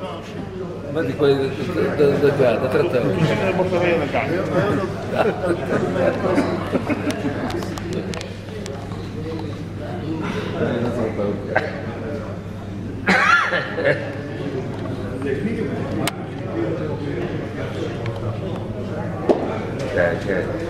Ma di quelli da trattare. Tu sei che portare via la casa. Certo.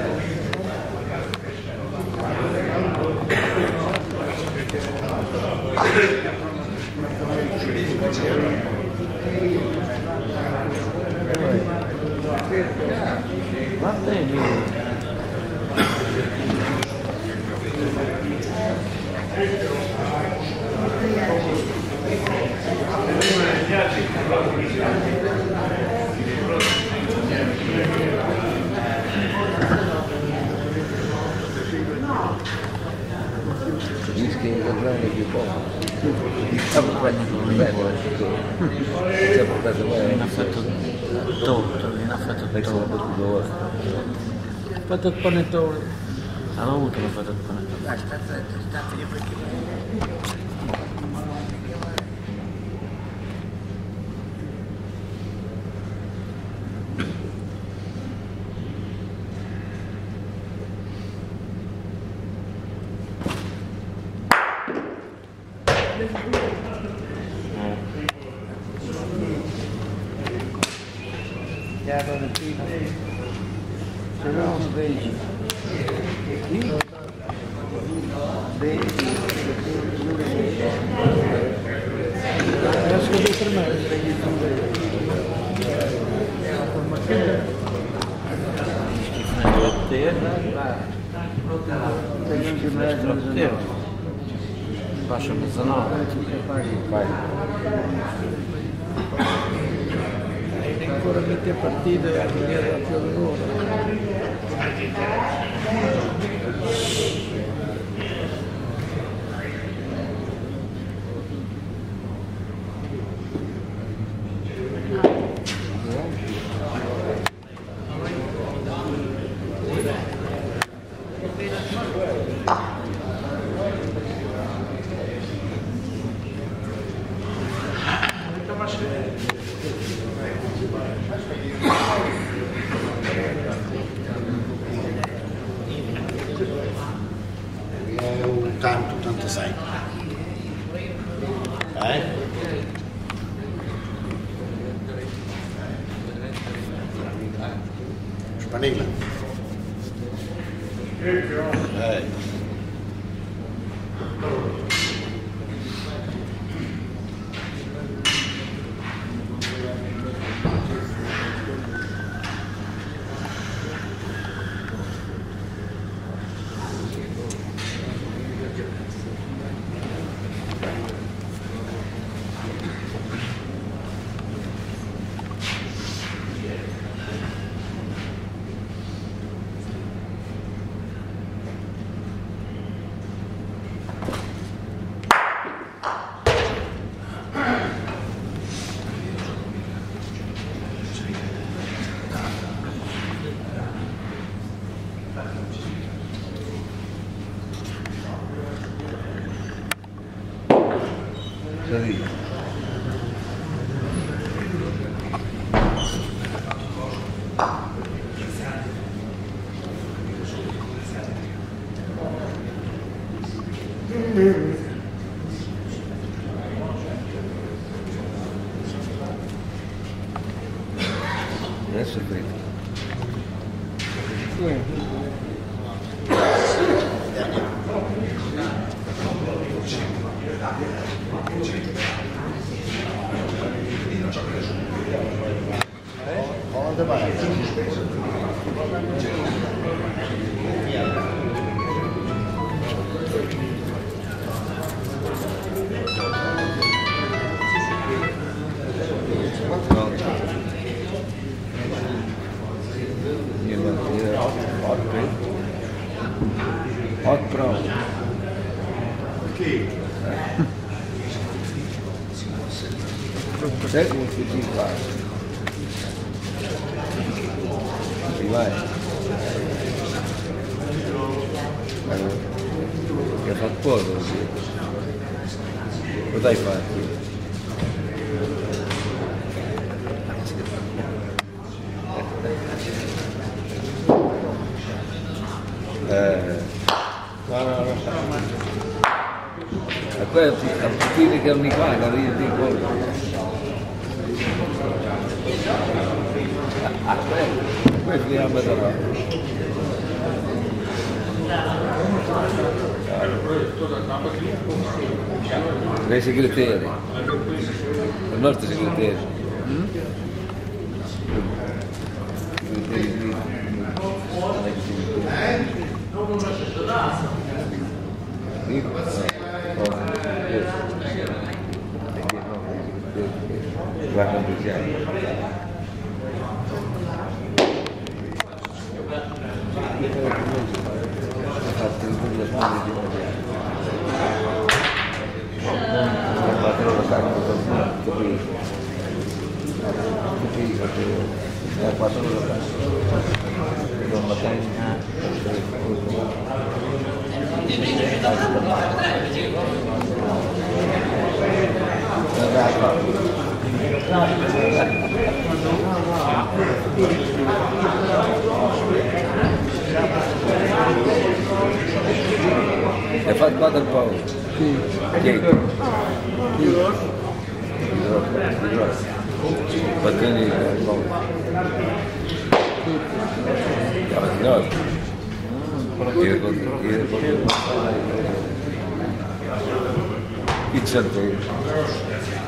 Va bene. Rischi di incontrarne più poco. Bello, ci ha portato Mi ha fatto tutto, mi ha fatto tutto. Ha fatto il panettone. Avevo avuto l'ho fatto il panettone. Ja, Valentina. Se no, svegli. Esco dentro me. Schifo a terra. Faccio mezzanotte. Vai. Ancora metti a partire a vedere più l'ora. Tanto sai. Spanella. Adesso è freddo. Hot Pro. Sai come si fa? Vai. Allora, che ha fatto poco così. Cosa hai fatto? Quello a partire che ogni qua, che io dico. Questo è la metà. Dei segretari, il nostro segretario. Hai fatto quanto il Paolo? Sì. Dietro. Batteni il Paolo. Il centro.